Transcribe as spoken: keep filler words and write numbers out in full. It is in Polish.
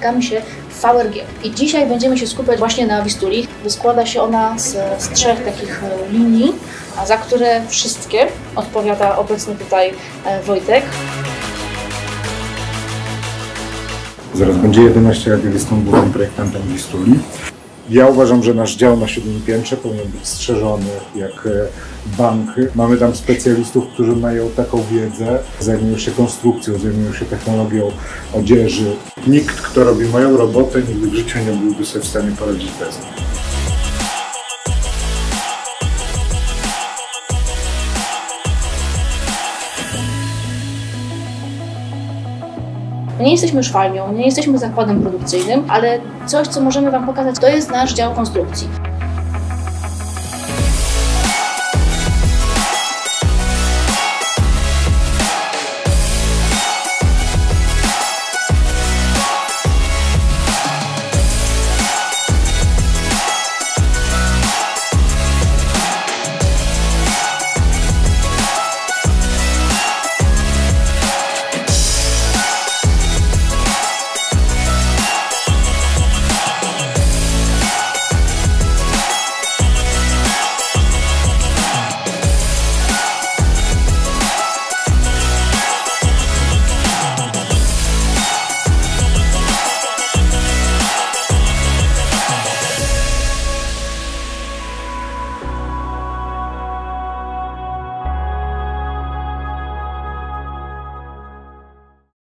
spotykamy się w V R G. I dzisiaj będziemy się skupiać właśnie na Wistuli. Składa się ona z, z trzech takich linii, a za które wszystkie odpowiada obecny tutaj Wojtek. Zaraz będzie jedenaście lat, jak jestem głównym projektantem Wistuli. Ja uważam, że nasz dział na siódmym piętrze powinien być strzeżony jak bank. Mamy tam specjalistów, którzy mają taką wiedzę, zajmują się konstrukcją, zajmują się technologią odzieży. Nikt, kto robi moją robotę, nigdy w życiu nie byłby sobie w stanie poradzić bez niej. Nie jesteśmy szwalnią, nie jesteśmy zakładem produkcyjnym, ale coś, co możemy Wam pokazać, to jest nasz dział konstrukcji.